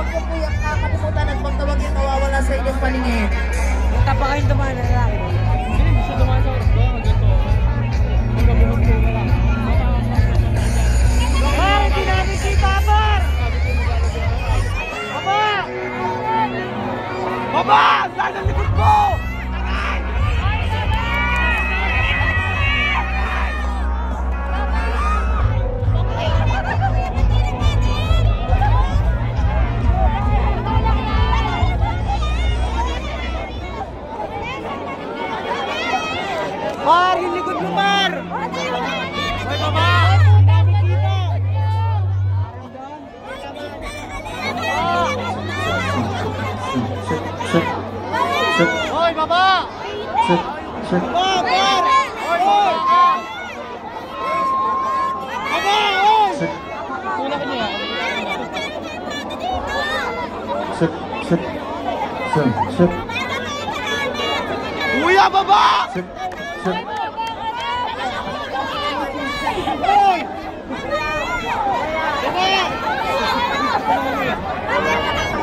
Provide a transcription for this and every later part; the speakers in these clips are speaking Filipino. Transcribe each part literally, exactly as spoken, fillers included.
huwag ko po yung kakalimutan at magtawag yung nawawala sa inyong paningin. Punta pa kayong dumaan na lalaki. Hindi, gusto dumaan sa oras ba? Ganito. Hanggang buhok ko na lang. Par, hindi namin kita, Par! Baba! Baba! Saan ang likod mo? Par, yung likod mo, Par! Hoy, baba! Hindi namin kita! Hoy, baba! Baba, Par! Hoy, hoy! Baba, hoy! Tulak niya. Kuya, baba! Hoy!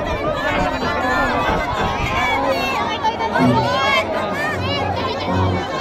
Baba!